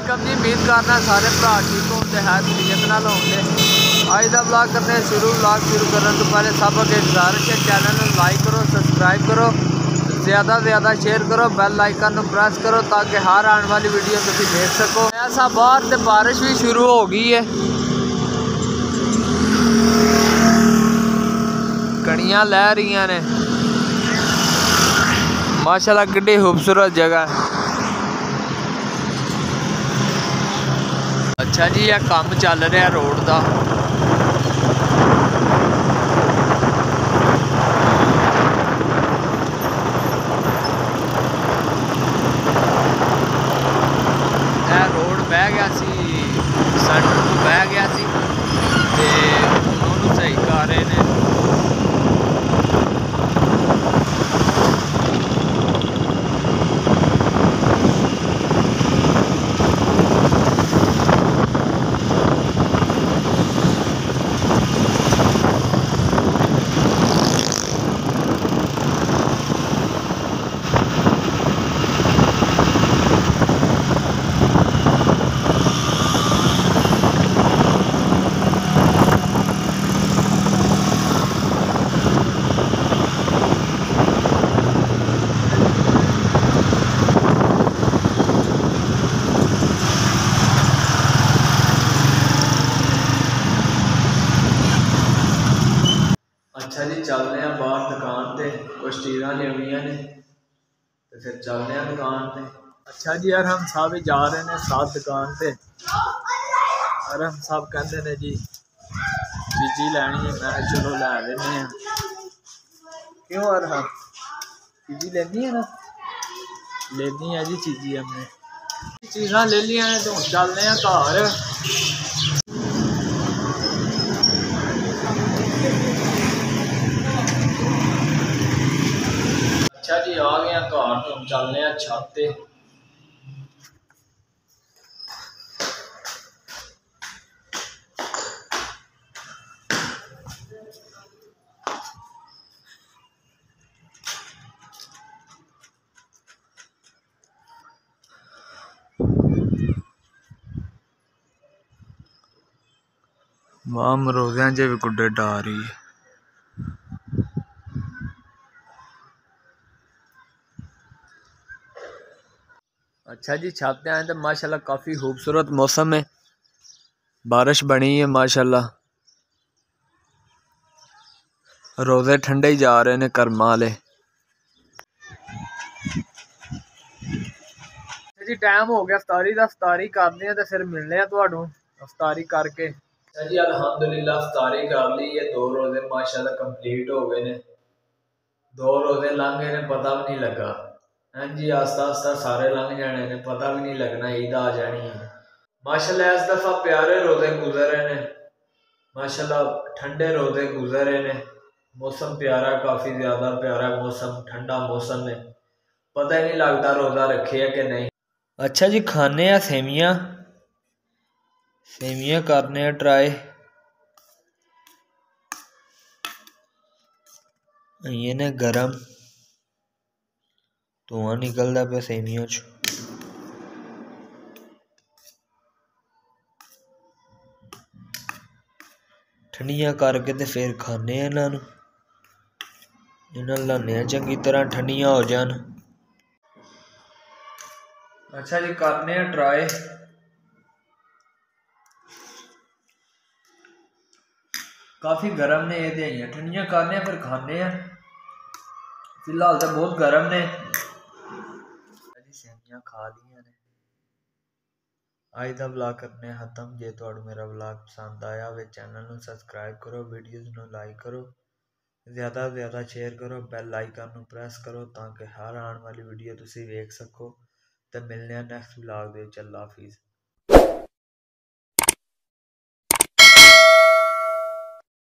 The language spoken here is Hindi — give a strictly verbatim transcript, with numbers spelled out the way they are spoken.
वालेकुम जी। उम्मीद करना सारे भरा ठीक होंगे है तरीके नाल होंगे। अज का ब्लॉग करते हैं शुरू। ब्लॉग शुरू करने तो पहले सब अगे गुजारिश है, चैनल में लाइक करो, सब्सक्राइब करो, ज़्यादा से ज़्यादा शेयर करो, बेल आइकन प्रेस करो ताकि हर आने वाली वीडियो तुम देख सको। ऐसा बाहर तो बारिश भी शुरू हो गई है, कड़ियाँ लै रही ने माशाल्लाह। कितनी खूबसूरत जगह है। अच्छा जी, यह काम चल रहा रोड का। रोड बह गया सी, सेंटर तो बह गया सी ते उन्होंने सही कर रहे हैं। अच्छा जी, चलते हैं बाहर दुकान पे, कुछ चीज़ा लिया ने तो फिर चलते हैं दुकान पे। अच्छा जी यार, हम सब जा रहे हैं साथ दुकान पे और हम सब कहते हैं जी चीज़ी लैनी है। मैं चलो लै लेने क्यों यार, हाँ चीज़ी लेनी है ना, लेनी है जी चीज़ी। हमने चीज़ा ले लिया ने तो चलते हैं घर। अच्छा जी, आ गए घर तो हम चलने छत पे। मां मरोजियां च भी गुड्डे डा रही है। अच्छा जी, छाते आए तो माशाल्लाह काफ़ी खूबसूरत मौसम है, बारिश बनी है माशाल्लाह। रोज़े ठंडे ही जा रहे हैं कर्मा वाले। जी टाइम हो गया अफ्तारी का, अफ्तारी करते हैं तो फिर मिलने हैं तुहानू अफ्तारी करके। जी अल्हम्दुलिल्लाह अफ्तारी कर ली है। दो रोज़े माशाल्लाह कंप्लीट हो गए ने, दो रोज़े लंघ गए ने पता भी नहीं लगा। हाँ जी, आस्ता आस्ता सारे लंघ जाने ने, पता भी नहीं लगना ईद आ जानी है माशाल्लाह। इस दफ़ा प्यारे रोज़े गुजरे ने माशाल्लाह, ठंडे रोज़े गुजरे ने। मौसम प्यारा, काफ़ी ज़्यादा प्यारा मौसम, ठंडा मौसम है, पता ही नहीं लगता रोज़ा रखे है कि नहीं। अच्छा जी, खाने आ सेवियाँ, सेवियाँ करने ट्राई। ये ने गरम धुआं निकलता पे सेवियां चो। ठंडियां करके ते फिर खाने इन्हों, इन्हों लाने चंगी तरह ठंडियां हो जान। अच्छा जी, करने ट्राई। काफ़ी गर्म ने, ये ठंडियां करने फिर खाने। फिलहाल तो बहुत गर्म ने। सेवियां खा लिया ने। अज का ब्लॉग करने खत्म। जे तुहानू मेरा ब्लॉग पसंद आया हो चैनल को सबसक्राइब करो, वीडियोज़ को लाइक करो, ज़्यादा से ज़्यादा शेयर करो, बैल आइकन प्रेस करो ताकि हर आने वाली वीडियो तुम देख सको। तो मिलने नेक्स्ट ब्लॉग दे। अल्लाह हाफिज़।